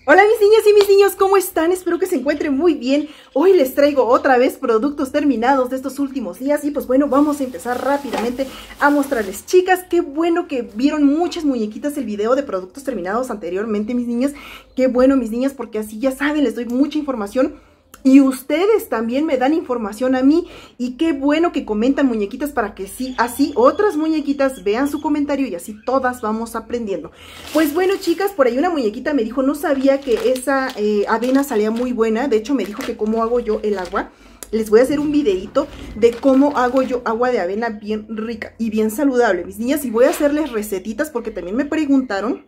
Hola mis niñas y mis niños, ¿cómo están? Espero que se encuentren muy bien. Hoy les traigo otra vez productos terminados de estos últimos días. Y pues bueno, vamos a empezar rápidamente a mostrarles. Chicas, qué bueno que vieron muchas muñequitas el video de productos terminados anteriormente, mis niñas. Qué bueno, mis niñas, porque así ya saben, les doy mucha información. Y ustedes también me dan información a mí. Y qué bueno que comentan, muñequitas, para que sí, así otras muñequitas vean su comentario y así todas vamos aprendiendo. Pues bueno, chicas, por ahí una muñequita me dijo, no sabía que esa avena salía muy buena. De hecho, me dijo que cómo hago yo el agua. Les voy a hacer un videito de cómo hago yo agua de avena bien rica y bien saludable, mis niñas. Y voy a hacerles recetitas porque también me preguntaron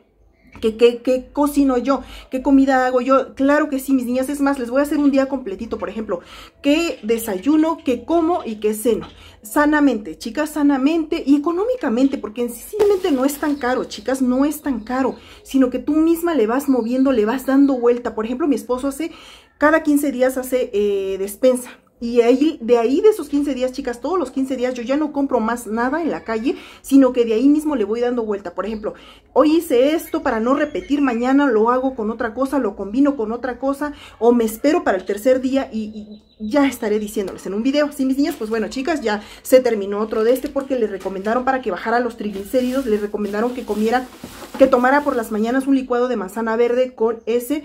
¿Qué cocino yo? ¿Qué comida hago yo? Claro que sí, mis niñas. Es más, les voy a hacer un día completito, por ejemplo, qué desayuno, qué como y qué ceno. Sanamente, chicas, sanamente y económicamente, porque sencillamente no es tan caro, chicas, no es tan caro, sino que tú misma le vas moviendo, le vas dando vuelta. Por ejemplo, mi esposo cada 15 días hace despensa. Y de ahí de esos 15 días, chicas, todos los 15 días yo ya no compro más nada en la calle, sino que de ahí mismo le voy dando vuelta. Por ejemplo, hoy hice esto para no repetir, mañana lo hago con otra cosa, lo combino con otra cosa, o me espero para el tercer día y ya estaré diciéndoles en un video. Sí, mis niñas, pues bueno, chicas, ya se terminó otro de porque les recomendaron para que bajara los triglicéridos, les recomendaron que tomara por las mañanas un licuado de manzana verde con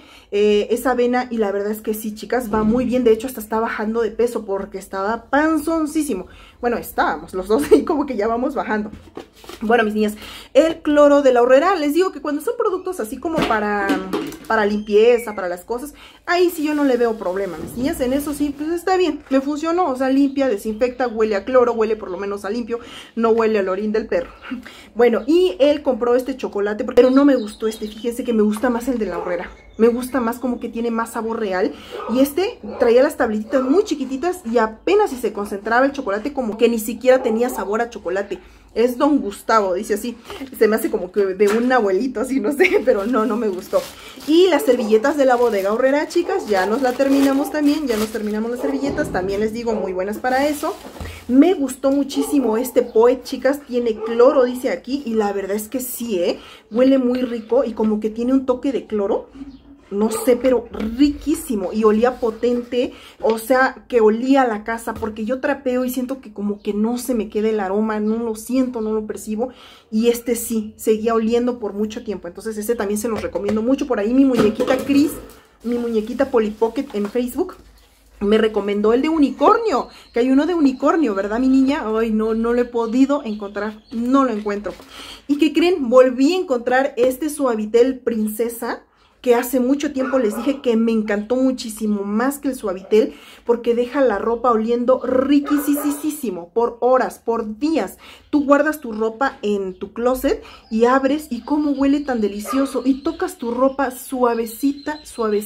esa avena, y la verdad es que sí, chicas, va muy bien. De hecho, hasta está bajando de peso porque estaba panzoncísimo. Bueno, estábamos los dos ahí como que ya vamos bajando. Bueno, mis niñas, el cloro de la horrera, les digo que cuando son productos así como para limpieza, para las cosas, ahí sí yo no le veo problema, mis niñas. En eso sí, pues está bien, me funcionó, o sea, limpia, desinfecta, huele a cloro, huele por lo menos a limpio, no huele al orín del perro. Bueno, y él compró este chocolate, pero no me gustó fíjense que me gusta más el de la horrera. Me gusta más, como que tiene más sabor real. Y traía las tabletitas muy chiquititas y apenas si se concentraba el chocolate, como que ni siquiera tenía sabor a chocolate. Es Don Gustavo, dice así. Se me hace como que de un abuelito, así, no sé, pero no me gustó. Y las servilletas de la bodega horrera, chicas, ya nos la terminamos también. Ya nos terminamos las servilletas, también les digo, muy buenas para eso. Me gustó muchísimo este Poet, chicas. Tiene cloro, dice aquí, y la verdad es que sí, huele muy rico y como que tiene un toque de cloro. No sé, pero riquísimo. Y olía potente, o sea, que olía la casa, porque yo trapeo y siento que como que no se me queda el aroma, no lo siento, no lo percibo. Y sí, seguía oliendo por mucho tiempo. Entonces también se los recomiendo mucho. Por ahí mi muñequita Cris, mi muñequita Polly Pocket en Facebook, me recomendó el de unicornio, que hay uno de unicornio, ¿verdad, mi niña? Ay, no lo he podido encontrar, no lo encuentro. ¿Y qué creen? Volví a encontrar este Suavitel Princesa, que hace mucho tiempo les dije que me encantó muchísimo más que el Suavitel, porque deja la ropa oliendo riquísimo, por horas, por días. Tú guardas tu ropa en tu closet y abres y cómo huele tan delicioso, y tocas tu ropa suavecita,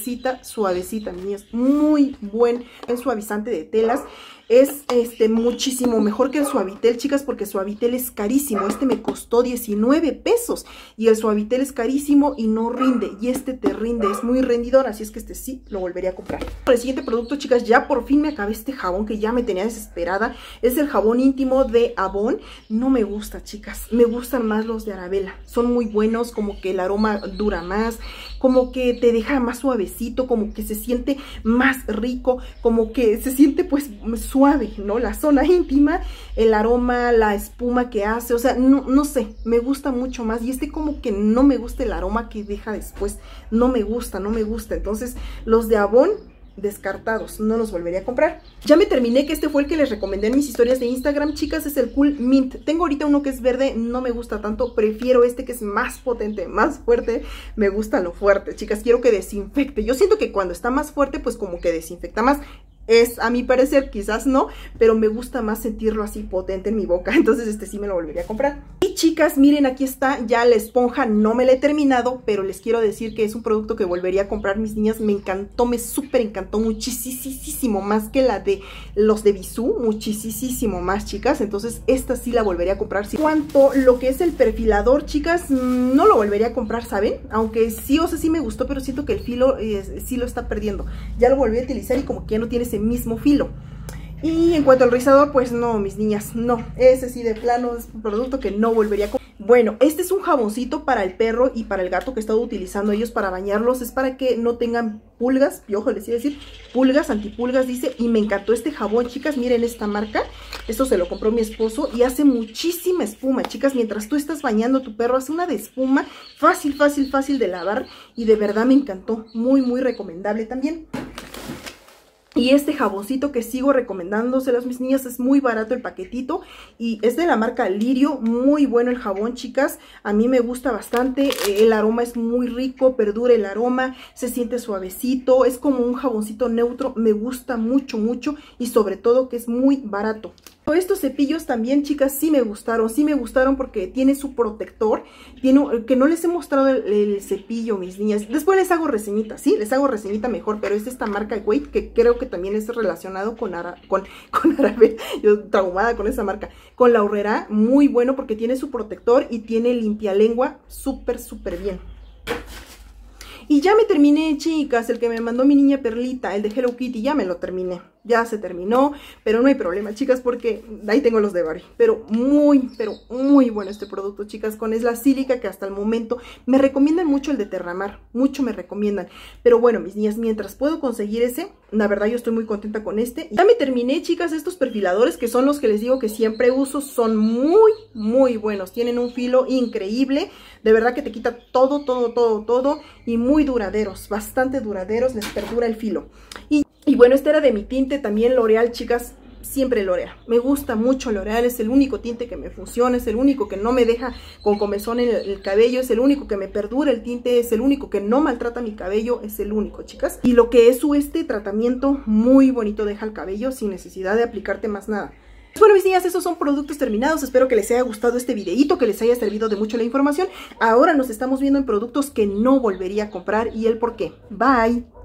niñas. Muy buen el suavizante de telas. Es muchísimo mejor que el Suavitel, chicas, porque el Suavitel es carísimo. Me costó 19 pesos y el Suavitel es carísimo y no rinde. Y te rinde, es muy rendidor, así es que sí lo volvería a comprar. El siguiente producto, chicas, ya por fin me acabé este jabón que ya me tenía desesperada. Es el jabón íntimo de Avon. No me gusta, chicas, me gustan más los de Arabella. Son muy buenos, como que el aroma dura más, como que te deja más suavecito, como que se siente más rico, como que se siente pues suave, ¿no? La zona íntima, el aroma, la espuma que hace, o sea, no sé, me gusta mucho más. Y como que no me gusta el aroma que deja después, no me gusta. Entonces los de Avon, descartados, no los volvería a comprar. Ya me terminé, que fue el que les recomendé en mis historias de Instagram, chicas. Es el Cool Mint. Tengo ahorita uno que es verde, no me gusta tanto, prefiero que es más potente, más fuerte. Me gusta lo fuerte, chicas, quiero que desinfecte. Yo siento que cuando está más fuerte, pues como que desinfecta más. Es a mi parecer, quizás no, pero me gusta más sentirlo así potente en mi boca. Entonces sí me lo volvería a comprar. Y chicas, miren, aquí está ya la esponja. No me la he terminado, pero les quiero decir que es un producto que volvería a comprar, mis niñas. Me encantó, me súper encantó muchísimo más que la de los de Bisú. Muchísimo más, chicas. Entonces esta sí la volvería a comprar. En cuanto a lo que es el perfilador, chicas, no lo volvería a comprar, ¿saben? Aunque sí, o sea, sí me gustó, pero siento que el filo sí lo está perdiendo. Ya lo volví a utilizar y como que ya no tiene ese mismo filo. Y en cuanto al rizador, pues no, mis niñas, no. Ese sí de plano es un producto que no volvería a comprar. Bueno, este es un jaboncito para el perro y para el gato que he estado utilizando ellos para bañarlos. Es para que no tengan pulgas, piojo les iba a decir, pulgas, antipulgas dice. Y me encantó este jabón, chicas, miren esta marca. Esto se lo compró mi esposo y hace muchísima espuma, chicas. Mientras tú estás bañando a tu perro, hace una de espuma fácil, fácil, fácil de lavar. Y de verdad me encantó, muy, muy recomendable también. Y este jaboncito que sigo recomendándoselos, mis niñas, es muy barato el paquetito y es de la marca Lirio, muy bueno el jabón, chicas, a mí me gusta bastante, el aroma es muy rico, perdura el aroma, se siente suavecito, es como un jaboncito neutro, me gusta mucho, mucho y sobre todo que es muy barato. Estos cepillos también, chicas, sí me gustaron porque tiene su protector, que no les he mostrado el cepillo, mis niñas. Después les hago reseñita, sí, les hago reseñita mejor, pero es esta marca Wait, que creo que también es relacionado con Arabel, yo traumada con esa marca, con la Aurrera, muy bueno porque tiene su protector y tiene limpialengua, súper, súper bien. Y ya me terminé, chicas, el que me mandó mi niña Perlita, el de Hello Kitty, ya me lo terminé. Ya se terminó, pero no hay problema, chicas, porque ahí tengo los de Barbie. Pero muy bueno este producto, chicas, con Es la Sílica, que hasta el momento me recomiendan mucho el de Terramar, mucho me recomiendan. Pero bueno, mis niñas, mientras puedo conseguir ese, la verdad yo estoy muy contenta con este. Ya me terminé, chicas, estos perfiladores, que son los que les digo que siempre uso, son muy buenos. Tienen un filo increíble, de verdad que te quita todo, y muy duraderos, bastante duraderos, les perdura el filo. Y bueno, este era de mi tinte también L'Oreal, chicas, siempre L'Oreal. Me gusta mucho L'Oreal, es el único tinte que me funciona, es el único que no me deja con comezón en el cabello, es el único que me perdura el tinte, es el único que no maltrata mi cabello, es el único, chicas. Y lo que es este tratamiento muy bonito, deja el cabello sin necesidad de aplicarte más nada. Bueno, mis niñas, esos son productos terminados. Espero que les haya gustado este videíto, que les haya servido de mucho la información. Ahora nos estamos viendo en productos que no volvería a comprar y el por qué. Bye.